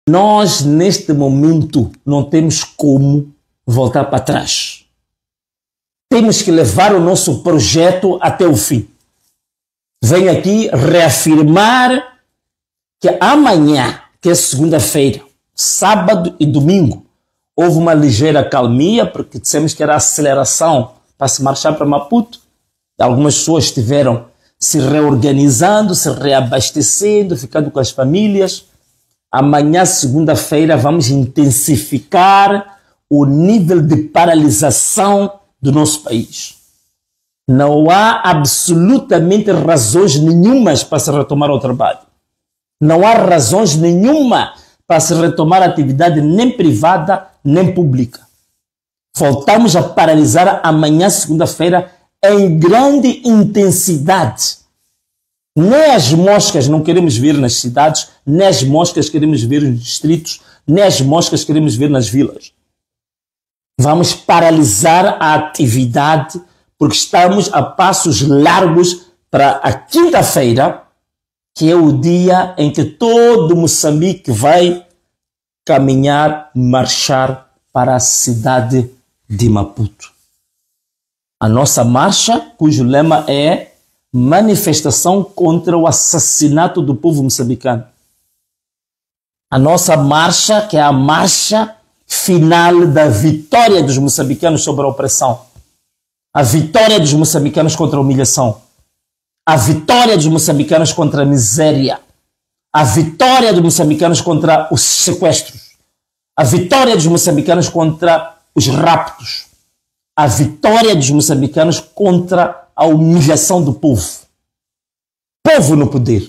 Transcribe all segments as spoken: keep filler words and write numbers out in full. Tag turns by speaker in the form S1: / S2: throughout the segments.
S1: Nós, neste momento, não temos como voltar para trás. Temos que levar o nosso projeto até o fim. Venho aqui reafirmar que amanhã, que é segunda-feira, sábado e domingo, houve uma ligeira calmia, porque dissemos que era aceleração para se marchar para Maputo. Algumas pessoas estiveram se reorganizando, se reabastecendo, ficando com as famílias. Amanhã, segunda-feira, vamos intensificar o nível de paralisação do nosso país. Não há absolutamente razões nenhumas para se retomar o trabalho. Não há razões nenhuma para se retomar a atividade nem privada, nem pública. Voltamos a paralisar amanhã, segunda-feira, em grande intensidade. Nem as moscas não queremos ver nas cidades, nem as moscas queremos ver nos distritos, nem as moscas queremos ver nas vilas. Vamos paralisar a atividade porque estamos a passos largos para a quinta-feira, que é o dia em que todo Moçambique vai caminhar, marchar para a cidade de Maputo. A nossa marcha, cujo lema é manifestação contra o assassinato do povo moçambicano. A nossa marcha, que é a marcha final da vitória dos moçambicanos sobre a opressão. A vitória dos moçambicanos contra a humilhação. A vitória dos moçambicanos contra a miséria. A vitória dos moçambicanos contra os sequestros. A vitória dos moçambicanos contra os raptos. A vitória dos moçambicanos contra a humilhação do povo. Povo no poder.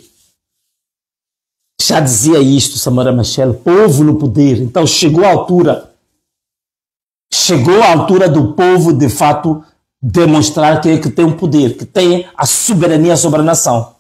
S1: Já dizia isto Samora Machel, povo no poder. Então chegou a altura, chegou a altura do povo de fato demonstrar que, é que tem o poder, que tem a soberania sobre a nação.